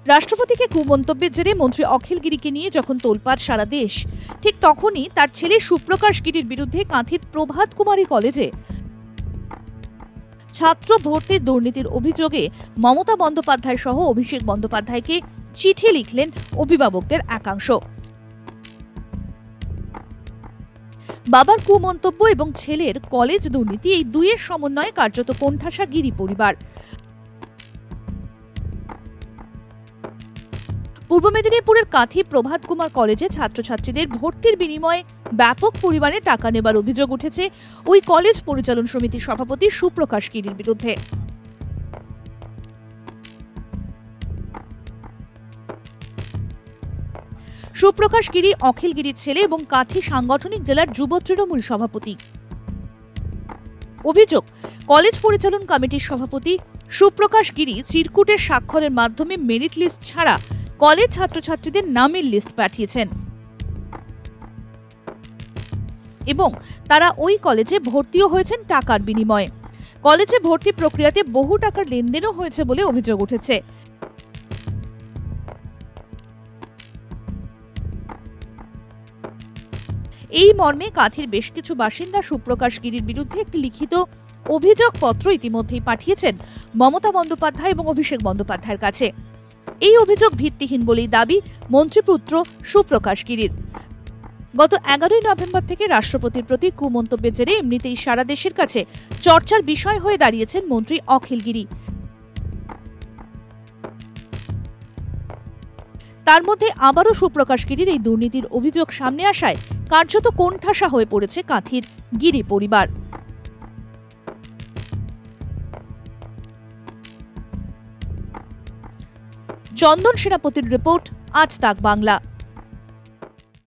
রাষ্ট্রপতিকে কুমন্তব্যের জেরে মন্ত্রী অখিল গিরিকে নিয়ে যখন তোলপাড় সারা দেশ, ঠিক তখনই তার ছেলে সুপ্রকাশ গিরির বিরুদ্ধে কাঁথির প্রভাত কুমারী কলেজে ছাত্র ভর্তির দুর্নীতির অভিযোগে মমতা বন্দ্যোপাধ্যায় সহ অভিষেক বন্দ্যোপাধ্যায়কে চিঠি লিখলেন অভিভাবকদের একাংশ। বাবার কুমন্তব্য এবং ছেলের কলেজ দুর্নীতি, এই দুইয়ের সমন্বয়ে কার্যত কোণঠাসা গিরি পরিবার। পূর্ব মেদিনীপুরের কাঁথি প্রভাত কুমার কলেজে ছাত্রছাত্রীদের ভর্তির বিনিময়ে ব্যাপক পরিমাণে টাকা নেবার অভিযোগ উঠেছে ওই কলেজ পরিচালন সমিতির সভাপতি সুপ্রকাশ গিরির বিরুদ্ধে। সুপ্রকাশ গিরি অখিল গিরির ছেলে এবং কাঁথি সাংগঠনিক জেলার যুব তৃণমূল সভাপতি। অভিযোগ, কলেজ পরিচালন কমিটির সভাপতি সুপ্রকাশ গিরি চিরকুটের স্বাক্ষরের মাধ্যমে মেরিট লিস্ট ছাড়া কলেজ ছাত্রছাত্রীদের নামের লিস্ট পাঠিয়েছেন এবং তারা ওই কলেজে ভর্তিও হয়েছেন টাকার বিনিময়ে। কলেজে ভর্তি প্রক্রিয়াতে বহু টাকার লেনদেনও হয়েছে বলে অভিযোগ উঠেছে। এই মর্মে কাঁথির বেশ কিছু বাসিন্দা সুপ্রকাশ গিরির বিরুদ্ধে একটি লিখিত অভিযোগপত্র ইতিমধ্যেই পাঠিয়েছেন মমতা বন্দ্যোপাধ্যায় এবং অভিষেক বন্দ্যোপাধ্যায়ের কাছে। এই অভিযোগ ভিত্তিহীন বলেই দাবি মন্ত্রীপুত্র সুপ্রকাশ গিরির। গত 11 নভেম্বর থেকে রাষ্ট্রপতির প্রতি কুমন্তব্যের জেরে এমনিতেই সারা দেশের কাছে চর্চার বিষয় হয়ে দাঁড়িয়েছেন মন্ত্রী অখিল গিরি। তার মধ্যে আবারও সুপ্রকাশ গিরির এই দুর্নীতির অভিযোগ সামনে আসায় কার্যত কোণঠাসা হয়ে পড়েছে কাঁথির গিরি পরিবার। চন্দন সেনাপতির রিপোর্ট, আজতাক বাংলা।